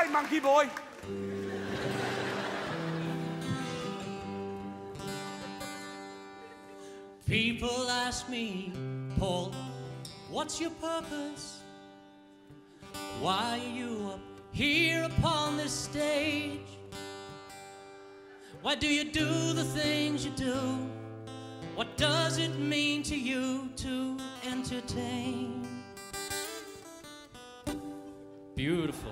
right, monkey boy. People ask me, Paul, what's your purpose? Why are you up here upon this stage? Why do you do the things you do? What does it mean to you to entertain? Beautiful.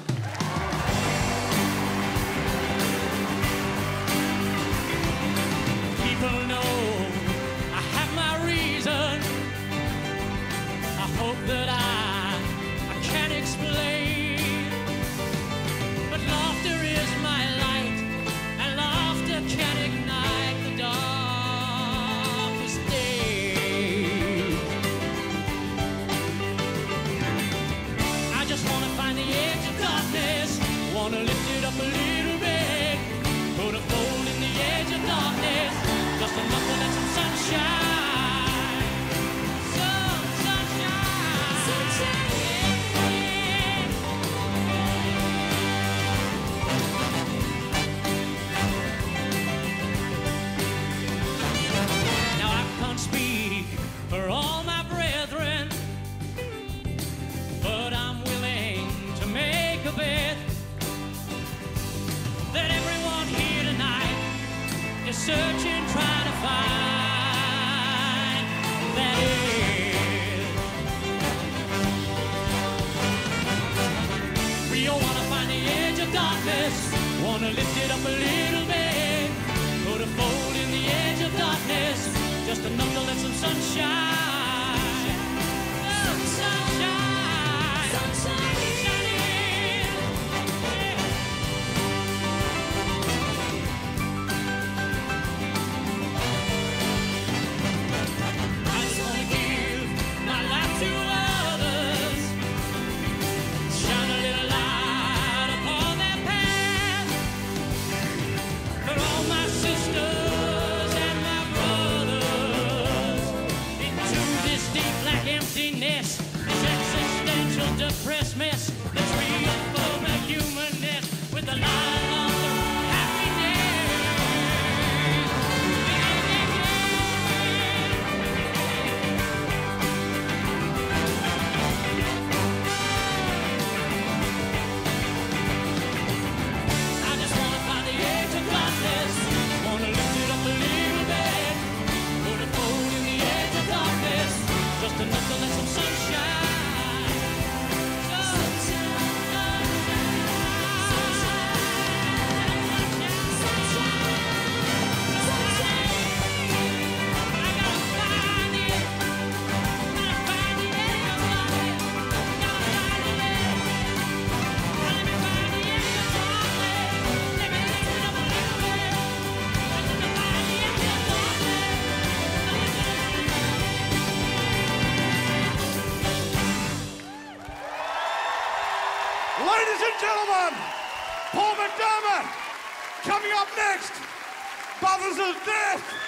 People know I have my reason. I hope that I can explain. But laughter is my light, and laughter can ignite the darkest day. I just want to find the edge of darkness, want to lift it up a little bit, put a fold in the edge of darkness, just enough to let some sunshine. For all my brethren, but I'm willing to make a bet that everyone here tonight is searching, trying to find that edge. We all want to find the edge of darkness, want to lift it up a little bit, put a fold in the edge of darkness, just enough to let some sunshine. Sunshine. Sunshine. Shine in. Yeah. I just want to give my life to others, shine a little light upon their path. For all my sisters, emptiness, this existential depressed mess, let's reaffirm a humanness with the light of I just want to find the edge of darkness, want to lift it up a little bit, put a fold in the edge of darkness, just enough to let some sunshine. Ladies and gentlemen, Paul McDermott. Coming up next, Brothers of Death.